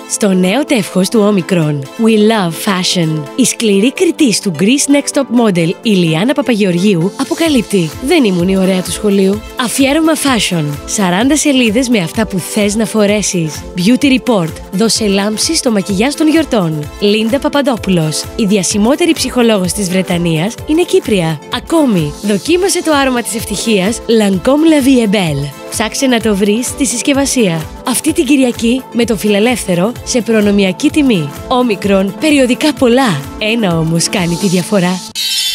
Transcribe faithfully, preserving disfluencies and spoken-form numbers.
Στο νέο τεύχος του Omicron, We Love Fashion. Η σκληρή κριτής του Greece Next Top Model, η Λιάννα Παπαγεωργίου, αποκαλύπτει: δεν ήμουν η ωραία του σχολείου. Αφιέρωμα Fashion. σαράντα σελίδες με αυτά που θες να φορέσεις. Beauty Report. Δώσε λάμψη στο μακιγιάζ των γιορτών. Λίντα Παπαντόπουλος. Η διασημότερη ψυχολόγος της Βρετανίας είναι Κύπρια. Ακόμη, δοκίμασε το άρωμα της ευτυχίας Lancôme La Vie est Belle. Ψάξε να το βρεις στη συσκευασία. Αυτή την Κυριακή με το φιλελεύθερο σε προνομιακή τιμή. Omicron, περιοδικά πολλά. Ένα όμως κάνει τη διαφορά.